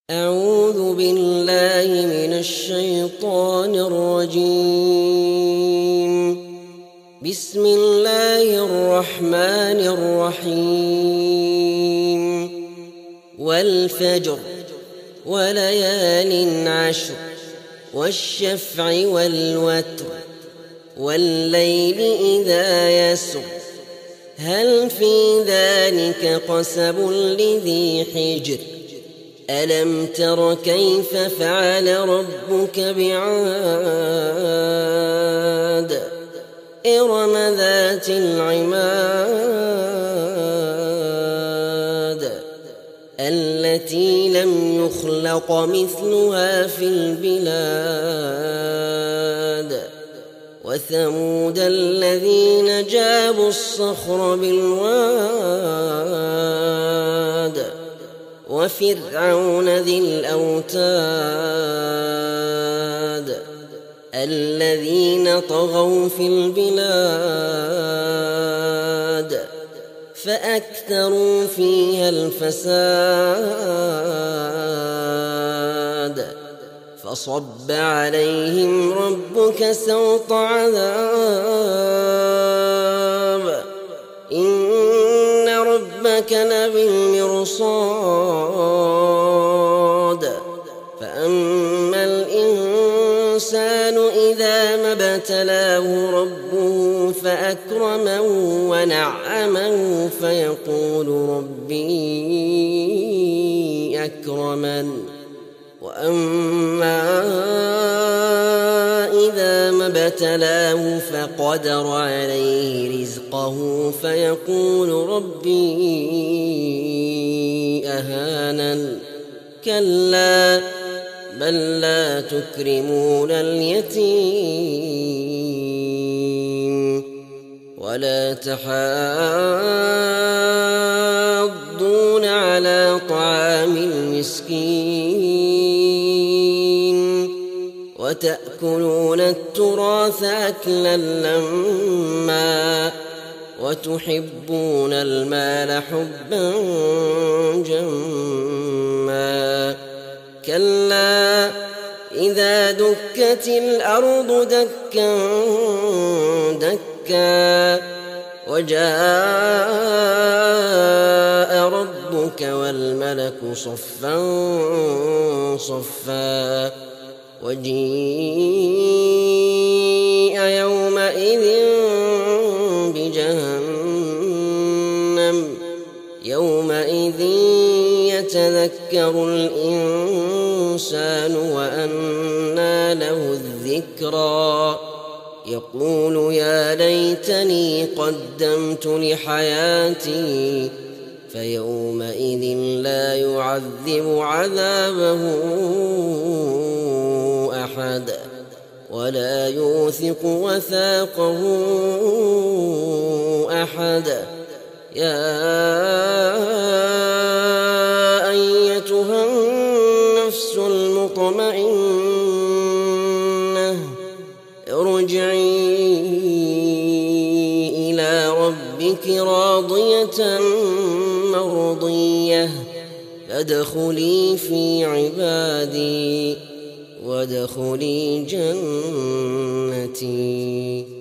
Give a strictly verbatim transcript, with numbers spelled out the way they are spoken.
أعوذ بالله من الشيطان الرجيم. بسم الله الرحمن الرحيم. والفجر وليال عشر والشفع والوتر والليل إذا يسر هل في ذلك قسم لذي حجر ألم تر كيف فعل ربك بعاد إرم ذات العماد التي لم يخلق مثلها في البلاد وثمود الذين جابوا الصخر بالواد وفرعون ذي الأوتاد الذين طغوا في البلاد فأكثروا فيها الفساد فصب عليهم ربك سوط عذاب إن ربك لبالمرصاد فأما الإنسان إذا ما ابتلاه ربه فأكرمه ونعمه فيقول ربي أكرمن وأما إذا ما ابتلاه فقدر عليه رزقه فيقول ربي أهانن كلا بل لا تكرمون اليتيم ولا تحاضون على طعام المسكين وتأكلون التراث أكلا لما وتحبون المال حبا جما كلا إذا دكت الأرض دكا دكا وجاء ربك والملك صفا صفا وجيء يومئذ بجهنم يومئذ يتذكر الإنسان وأنى له الذكرى يقول يا ليتني قدمت لحياتي فيومئذ لا يعذب عذابه أحد ولا يوثق وثاقه أحد يا أيتها النفس المطمئنة ارجعي إلى ربك راضية مرضية فادخلي في عبادي وادخلي جنتي.